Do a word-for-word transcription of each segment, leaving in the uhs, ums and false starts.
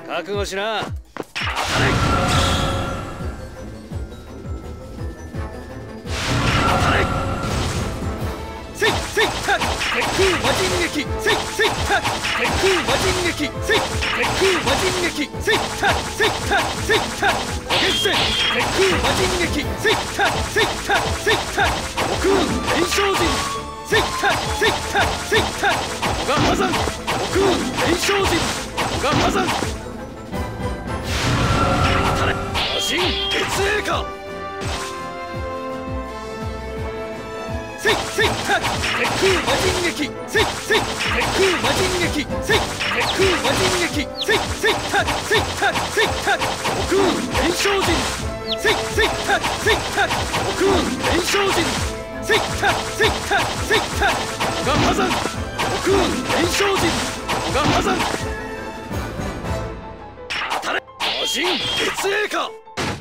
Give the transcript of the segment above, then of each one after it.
覚悟しな。 せいせいた鉄空魔人撃せいせいた鉄空魔人撃せい鉄空魔人撃せいたせいたせいた決戦鉄空魔人撃せいたせいたせいた極雲炎症人せいたせいたせいた小賀破山極雲炎症人小賀破山当たれ魔人血影かせいせいた鉄空魔人撃せいせい鉄空魔人撃せい鉄空魔人撃せいせいたせいたせいた極雲炎症人せいせいたせいた極雲炎症人せいたせいたせいた小賀破山極雲炎症人小賀破山当たれ魔人血影か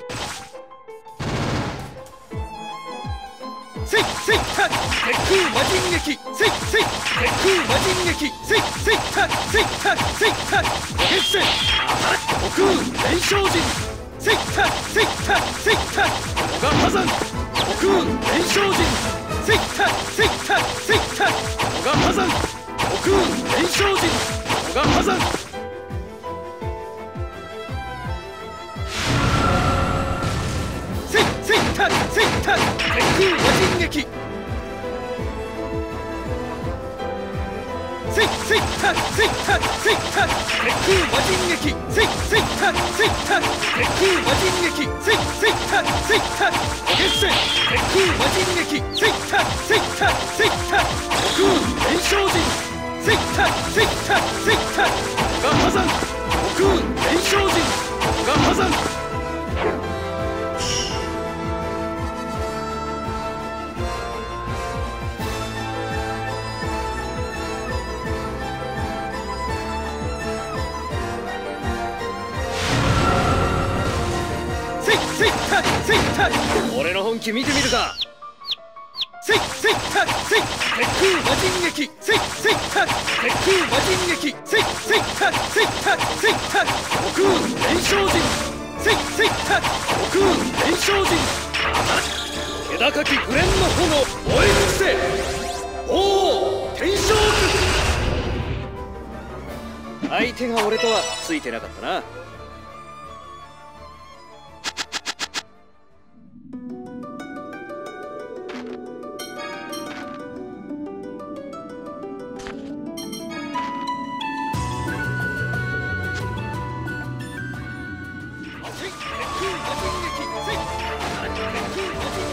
せいせいた鉄空魔人撃せいせい鉄空魔人撃せいせいたせいたせいた決戦当たれ極雲炎症人せいたせいたせいた小賀破山極雲炎症人せいたせいたせいた小賀破山極雲炎症人小賀破山せいせいたせいた鉄空魔人撃せいせいたせいたせいた鉄空魔人撃せいせいたせいた鉄空魔人撃せいせいたせいた決戦鉄空魔人撃せいたせいたせいた極雲炎症人せいたせいたせいた小賀破山極雲炎症人小賀破山せいた俺の本気見てみるか。 せいせいたせい鉄空魔人撃せいせいた鉄空魔人撃せいせいたせいたせいた極雲炎症人せいせいた極雲炎症人気高き紅蓮の炎燃え尽きせおお天正図相手が俺とはついてなかったな。 鉄空魔人撃せい鉄空魔人